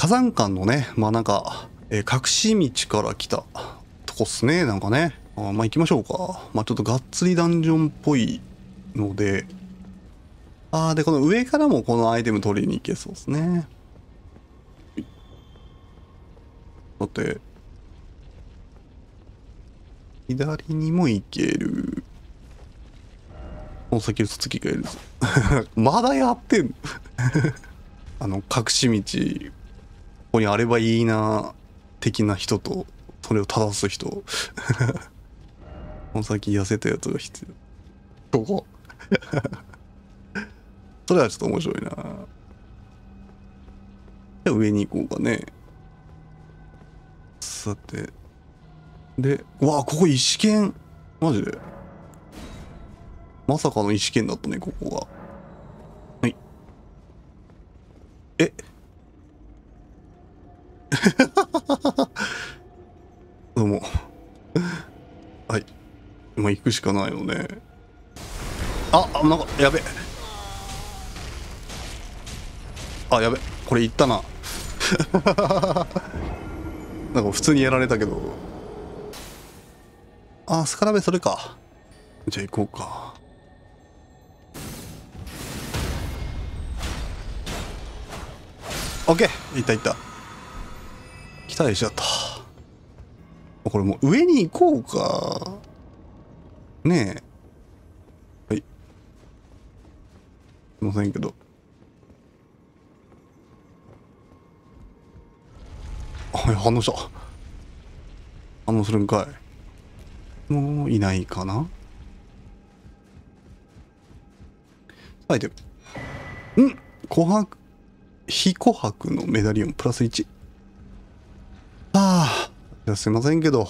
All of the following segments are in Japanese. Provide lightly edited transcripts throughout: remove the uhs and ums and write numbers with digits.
火山館のね、まあなんか、隠し道から来たとこっすね、なんかね。まあ行きましょうか。まあちょっとがっつりダンジョンっぽいので、で、この上からもこのアイテム取りに行けそうですね。だって、左にも行ける。この先嘘つきがいるぞ。まだやってんの隠し道、ここにあればいいな、的な人と、それを正す人。この先痩せたやつが必要。ここ。それはちょっと面白いな。じゃあ上に行こうかね。さて。で、うわ、ここ石剣。マジで。まさかの石剣だったね、ここが。はい。えどうも。はい。まあ、行くしかないのね。なんか、やべ。やべ。これ行ったな。なんか普通にやられたけど。スカラベそれか。じゃあ行こうか。オッケー、いったいった。期待しちゃった。これもう上に行こうか。ねえ。はい。すいませんけど。反応した。反応するんかい。もういないかな。アイテム。琥珀、非琥珀のメダリオンプラス1。じゃあすいませんけど。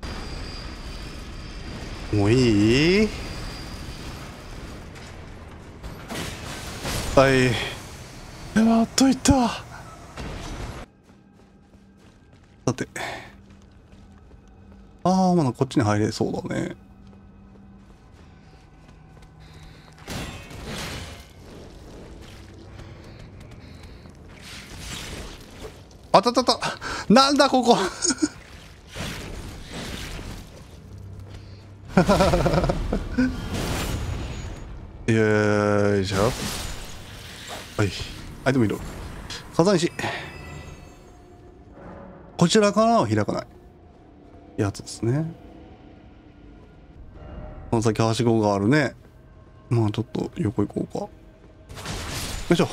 もういい？はい。やっといった。さて。まだこっちに入れそうだね。あたたた。なんだここ。よいしょ。はい。アイテムいろ。火山石。こちらからは開かないやつですね。この先はしごがあるね。まあちょっと横行こうか。よいしょ。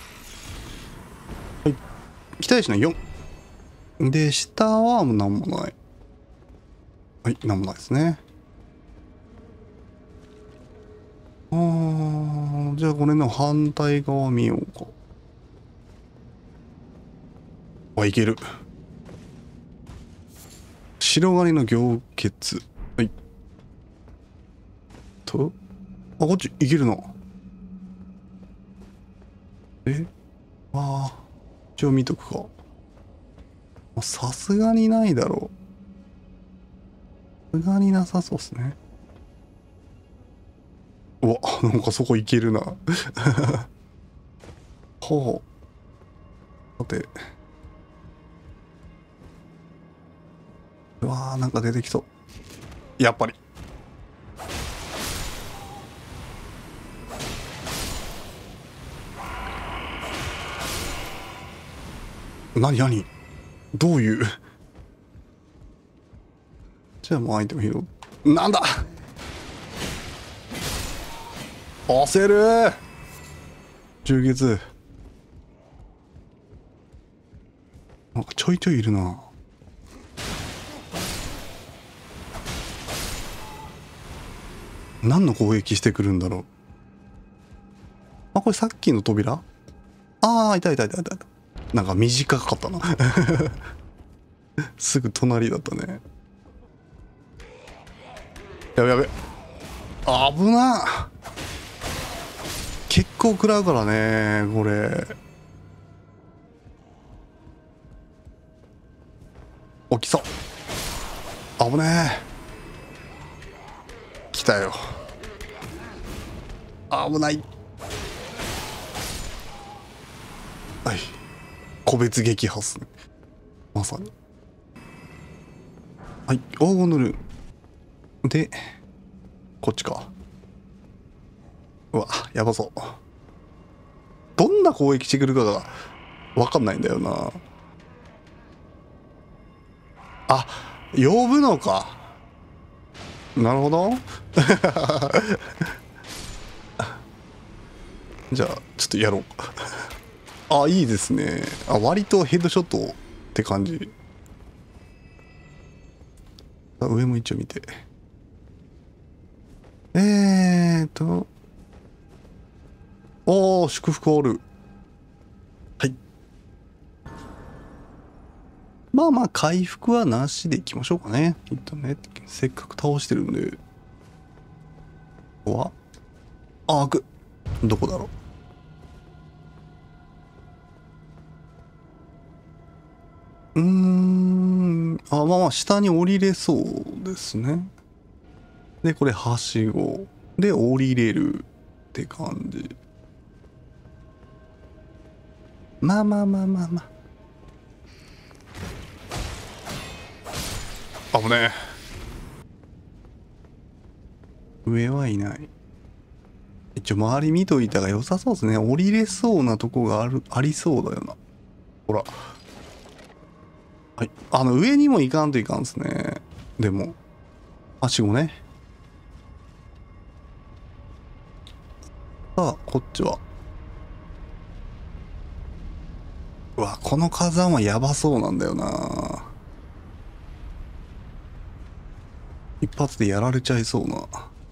はい。期待しない4。で、下はもうなんもない。はい、なんもないですね。じゃあこれの反対側見ようか。いける。白ガニの凝結。はい。こっちいけるな。一応見とくか。さすがにないだろう。さすがになさそうっすね。うわ、なんかそこいけるな。ほう。さて。うわー、なんか出てきそう。やっぱり。何どういう。じゃあもうアイテム拾う。なんだ焦る。充血。なんかちょいちょいいるな。何の攻撃してくるんだろう。これさっきの扉。いた。なんか短かったな。すぐ隣だったね。やべ。危な。結構食らうからね、これ。起きそう。危ねえ。来たよ。危ない。はい。 個別撃破っすね。まさに。はい、黄金のルーン。で、こっちか。うわ、やばそう。どんな攻撃してくるかがわかんないんだよな。あ、呼ぶのか。なるほど。じゃあ、ちょっとやろうか。あ、いいですね。あ、割とヘッドショットって感じ。上も一応見て。おー、祝福ある。はい。まあまあ、回復はなしでいきましょうかね。きっとね。せっかく倒してるんで。ここはあ、開く。どこだろう。あ、まあまあ、下に降りれそうですね。で、これ、はしご。で、降りれるって感じ。まあまあまあまあまあ。危ねえ。上はいない。一応周り見といたが良さそうですね。降りれそうなとこがありそうだよな。ほら。はい。上にも行かんといかんですね。でも、はしごね。さあ、こっちは。うわ、この火山はやばそうなんだよな。一発でやられちゃいそうな。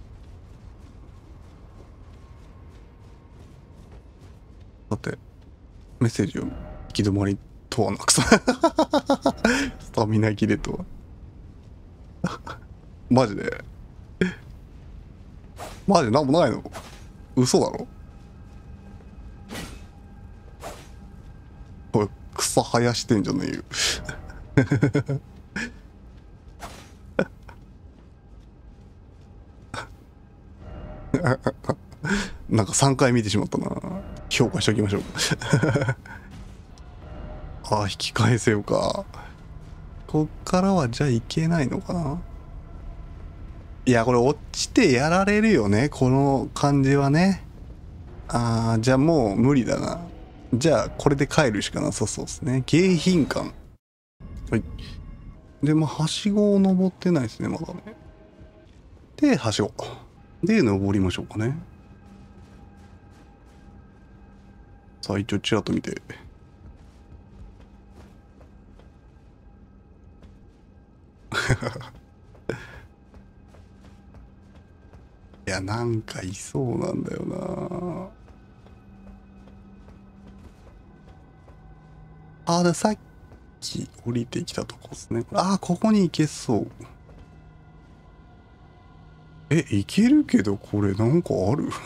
だって、メッセージを行き止まりとはなくさ。スタミナ切れとは。マジでマジでなんもないの？嘘だろ？これ草生やしてんじゃねえよ。なんか3回見てしまったな。評価しときましょう。ああ、引き返せよか。こっからはじゃあいけないのかな。いや、これ落ちてやられるよね、この感じはね。ああ、じゃあもう無理だな。じゃあこれで帰るしかなさそうですね。迎賓館。はい。で、まあ、はしごを登ってないですね、まだね。で、はしご。で、登りましょうかね。さあ、一応ちらっと見て。いや、なんかいそうなんだよな。あ、で、さっき降りてきたとこですね。あ、ここに行けそう。行けるけど、これなんかある？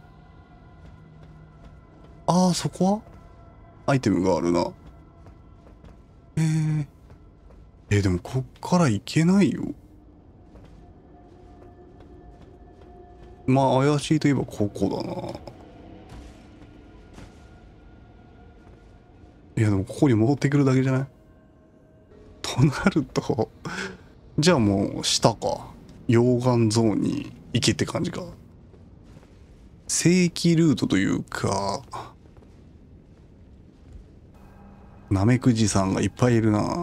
あ、そこはアイテムがあるな。でもこっから行けないよ。まあ、怪しいといえばここだな。いや、でもここに戻ってくるだけじゃない？となると、じゃあもう下か。溶岩ゾーンに行けって感じか。正規ルートというか、ナメクジさんがいっぱいいるな。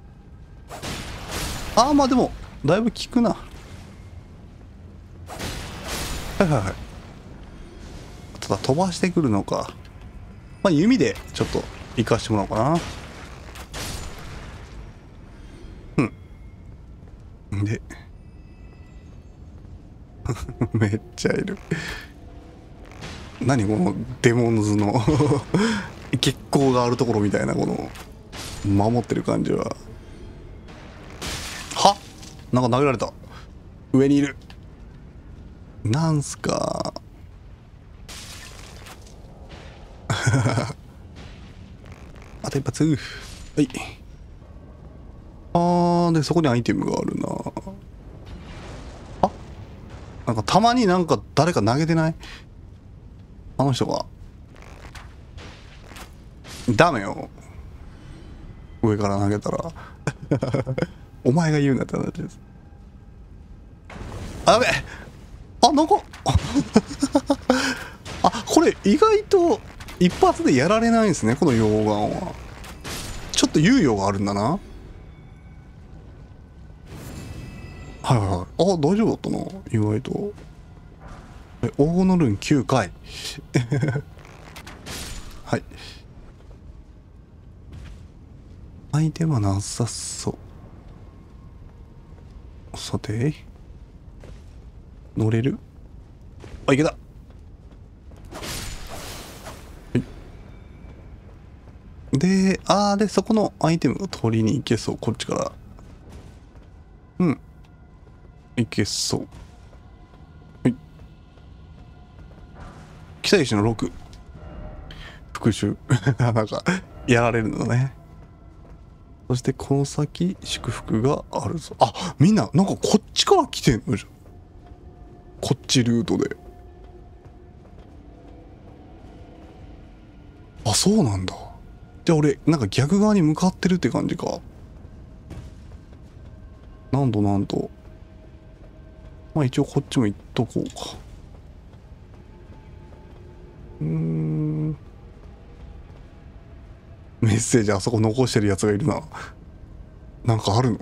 ああ、まあでも、だいぶ効くな。はいはいはい。ただ飛ばしてくるのか。まあ弓でちょっと行かしてもらおうかな。で、めっちゃいる。何このデモンズの血行があるところみたいな、この守ってる感じは。は、なんか投げられた。上にいる。なんすか。あと一発。はい。で、そこにアイテムがあるな。あ、なんかたまになんか誰か投げてない？あの人が。ダメよ。 上から投げたらお前が言うなって話です。あ、やべえ。あ、なんかあ、これ意外と一発でやられないんですね、この溶岩は。ちょっと猶予があるんだな。はいはいはい。あ、大丈夫だったな、意外と。黄金のルーン9回はい。相手はなさそう。さて、乗れる？あ、いけた。はい。で、で、そこのアイテムを取りに行けそう、こっちから。うん。いけそう。はい。期待値の6。復讐。なんか、やられるのね。そして、この先、祝福があるぞ。あ、みんな、なんかこっちから来てんのじゃん。こっちルートで。あ、そうなんだ。じゃあ俺、なんか逆側に向かってるって感じか。なんとなんと。まあ一応こっちも行っとこうか。メッセージあそこ残してるやつがいるな。なんかあるの？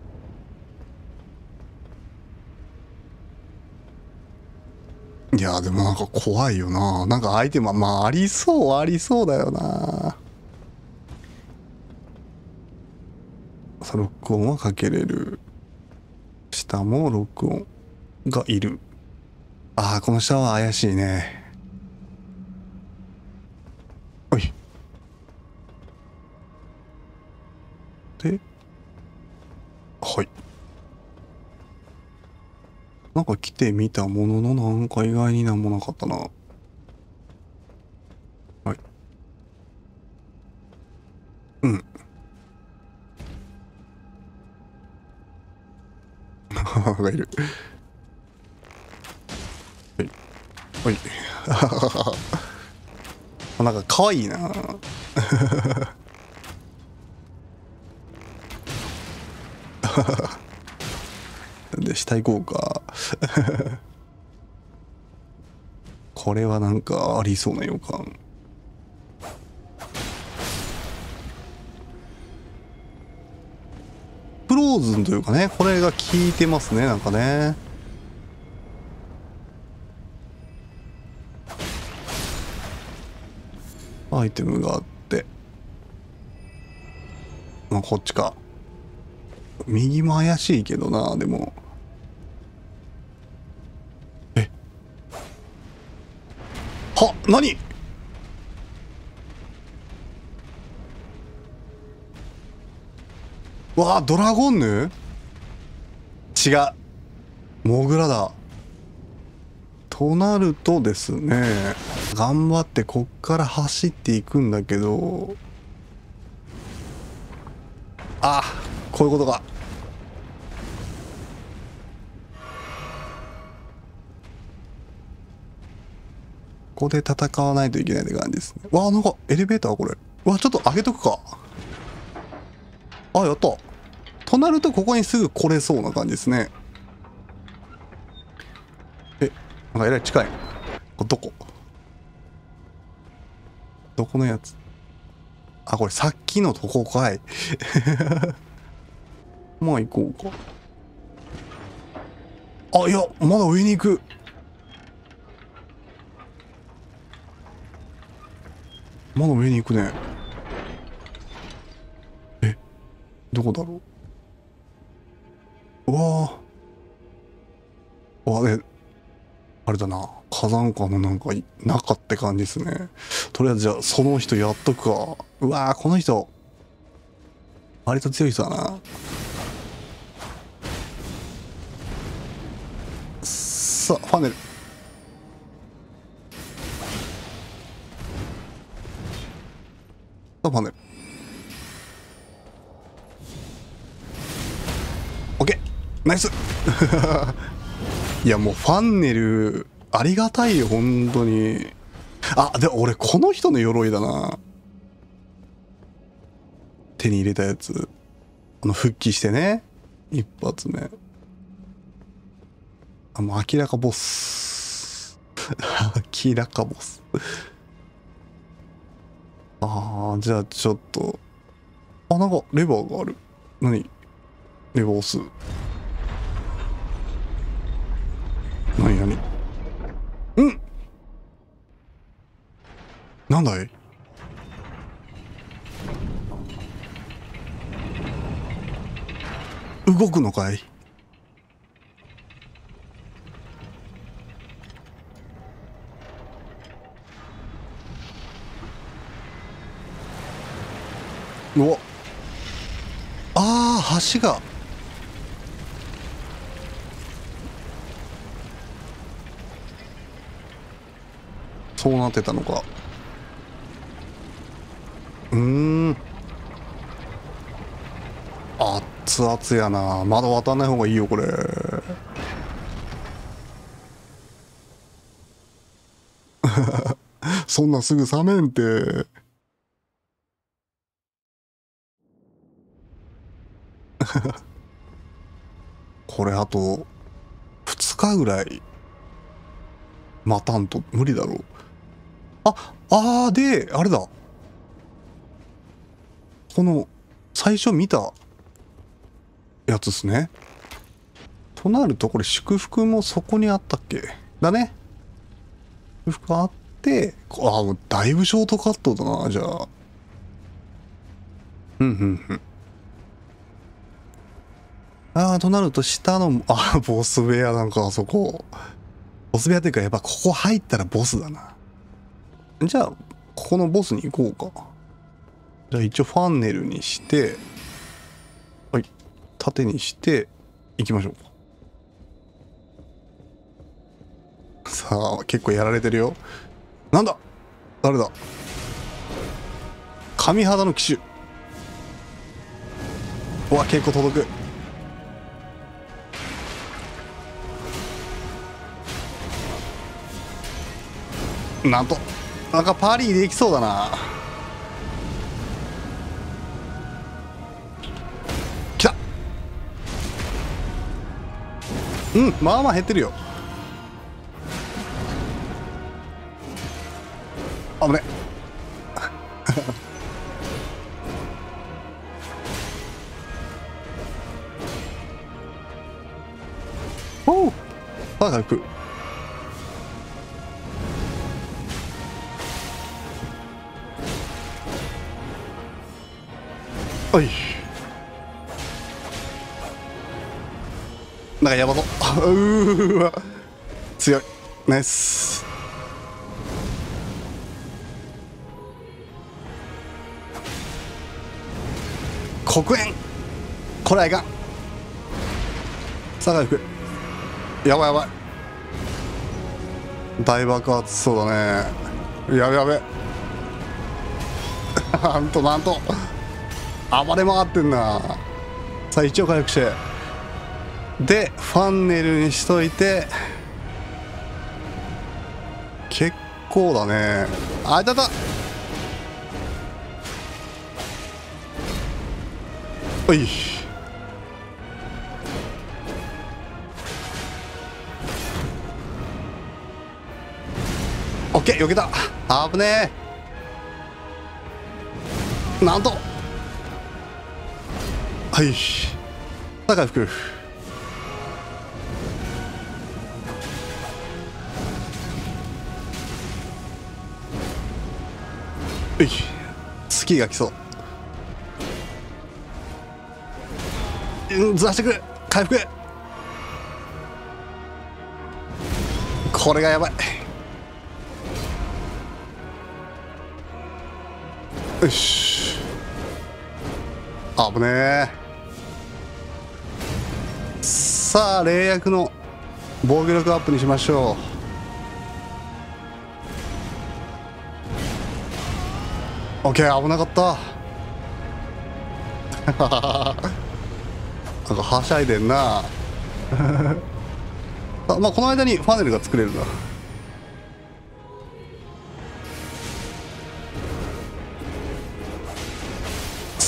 いや、でもなんか怖いよな。なんかアイテムは、まあありそうはありそうだよな。さあ、ロックオンはかけれる。下もロックオンがいる。ああ、この下は怪しいね。おい。で、はい。なんか来てみたものの、なんか意外になんもなかったな。はい。うん。がいる。はい。はい。なんか可愛いな。で、下行こうか。これはなんかありそうな予感。フローズンというかね、これが効いてますね、なんかね。アイテムがあって。まあ、こっちか。右も怪しいけどな、でも。え。は、何？わあ、ドラゴンヌ？違う。モグラだ。となるとですね、頑張ってこっから走っていくんだけど、あ、こういうことか。ここで戦わないといけないって感じですね。わあ、なんかエレベーターこれ。わあ、ちょっと上げとくか。あ、やった。となるとここにすぐ来れそうな感じですね。え、なんかえらい近い。どこ？どこのやつ？あ、これさっきのとこかい。まあ行こうか。あ、いや、まだ上に行く。まだ上に行くね。え、どこだろう。うわあ。ね、あれだな。火山花のなんか中って感じですね。とりあえずじゃあその人やっとくか。うわー、この人。割と強い人だな。さあ、ファネル。さあ、ファネル。オッケー、ナイス。いや、もうファンネル、ありがたいよ、本当に。あ、で、俺、この人の鎧だな。 手に入れたやつ、復帰してね、一発目。もう明らかボス。明らかボス。じゃあちょっと、なんかレバーがある。何？レバー押す。何うんなんだい？動くのかい？うわ、橋がそうなってたのか。熱々やな。まだ渡んない方がいいよこれ。そんなすぐ冷めんて。これあと2日ぐらい待たんと無理だろう。であれだ、この最初見たやつっすね。となるとこれ祝福もそこにあったっけだね。祝福あって、もうだいぶショートカットだな。じゃあとなると下のボス部屋なんか、あそこボス部屋っていうか、やっぱここ入ったらボスだな。じゃあここのボスに行こうか。じゃあ一応ファンネルにして、はい、縦にして行きましょう。さあ結構やられてるよ。なんだ、誰だ。神肌の騎手。結構届く。なんとなんかパリーできそうだな。来た。まあまあ減ってるよ。危ね。おう、回復。おい、なんかやばそう。わ、強い。ナイス。黒煙、これはいかん。さあ回復。やばいやばい、大爆発そうだね。やべやべ。なんと暴れ回ってんな。さあ一応回復してでファンネルにしといて。結構だね。いた。おい、オッケー、避けた。危ねえ。なんと、はい、高い服。スキーが来そう。ずらしてくれ。回復。これがやばい。よし、危ねえ。さあ冷薬の防御力アップにしましょう。オッケー、危なかった。なんかはしゃいでんな。まあこの間にファネルが作れるな。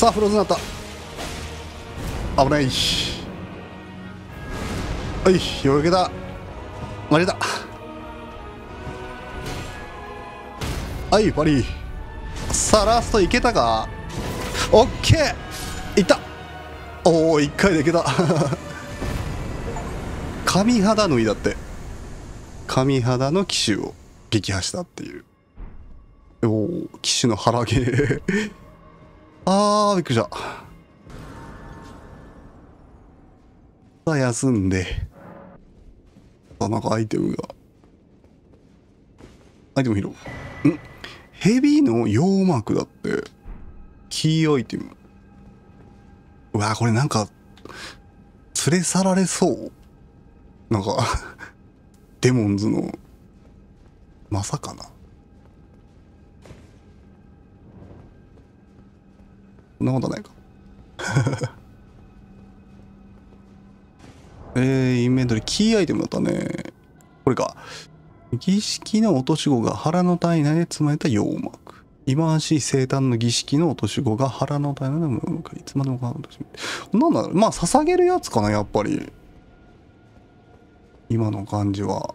さあフローズンになった。危ない。はい、よけた。間に合った。はい、パリ。さあ、ラストいけたか。オッケーいった。おお、1回でいけた。神肌縫いだって。神肌の騎手を撃破したっていう。おお、騎手の腹毛。あー、びっくりした。さあ、休んで。なんかアイテムが。アイテム拾う。ヘビーの羊膜だって。キーアイテム。うわ、これなんか、連れ去られそう。なんか、デモンズの、まさかな。そんなことないか。インベントリー、キーアイテムだったね。これか。儀式の落とし子が腹の体内で積まれた羊膜。忌まわしい生誕の儀式の落とし子が腹の体内でいつまでもなんだろう。まあ、捧げるやつかな、やっぱり。今の感じは。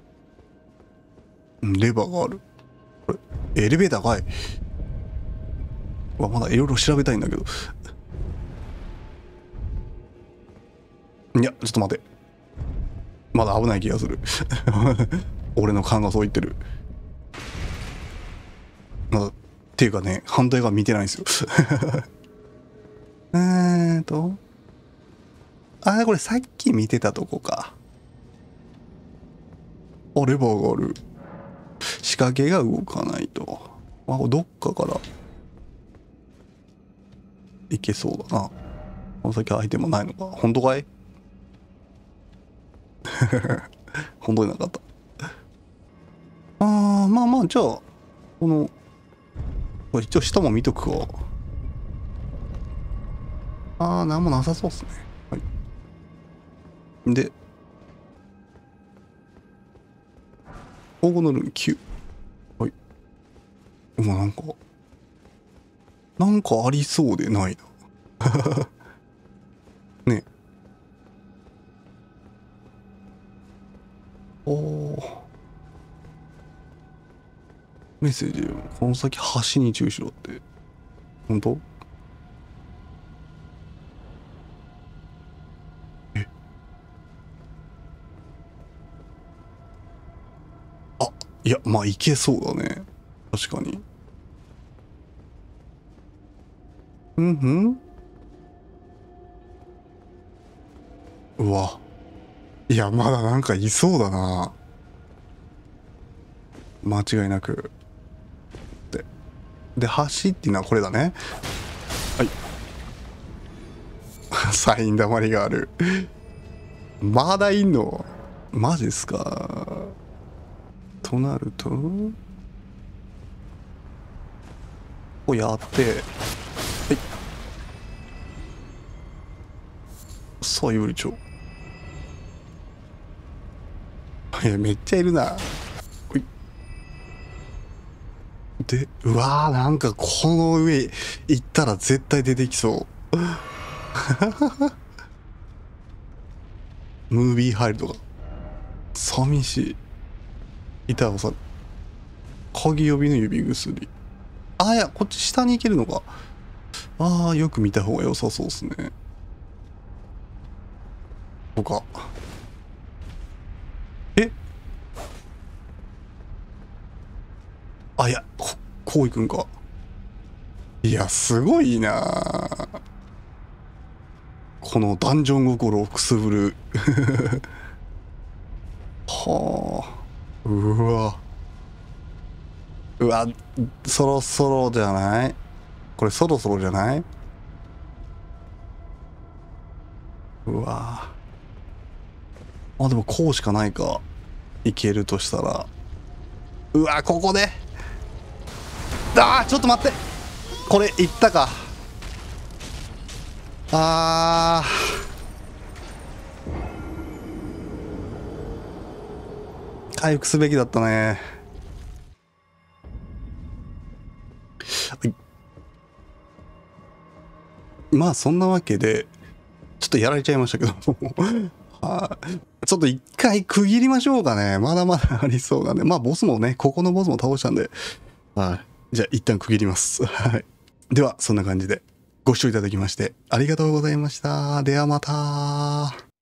レバーがある。これ、エレベーターかい。まだいろいろ調べたいんだけど。いや、ちょっと待って。まだ危ない気がする。俺の勘がそう言ってる。っていうかね、反対側見てないんですよ。これさっき見てたとこか。レバーがある。仕掛けが動かないと。どっかからいけそうだな。この先アイテムないのか。本当かい？本当になかった。まあ、じゃあ、これ一応下も見とくか。なんもなさそうっすね。はい。で、黄金のルーン9。はい。なんかありそうでないな。ね。メッセージ、この先橋に注意しろって。本当？いや、まあ、いけそうだね。確かに。うわ。いや、まだなんかいそうだな。間違いなく。で、橋っていうのはこれだね。はい。サインだまりがある。まだいんの？マジっすか。となると、こうやって、はい。さあ、有利長。いや、めっちゃいるな。ほい。で、うわー、なんかこの上行ったら絶対出てきそう。ムービー入るとか。寂しい。板をさ、鍵呼びの指薬。いや、こっち下に行けるのか。よく見た方が良さそうですね。とか。いや、こう行くんか。いや、すごいな。このダンジョン心をくすぶる。はあ。うわ、そろそろじゃない？これそろそろじゃない？うわ。でもこうしかないか。いけるとしたら。うわ、ここで。ちょっと待って。これいったか。回復すべきだったね。はい。 まあそんなわけでちょっとやられちゃいましたけどはい、ちょっと一回区切りましょうかね。まだまだありそうなんで、まあボスもね、ここのボスも倒したんで、はい、じゃあ一旦区切ります。はい、ではそんな感じでご視聴いただきましてありがとうございました。ではまた。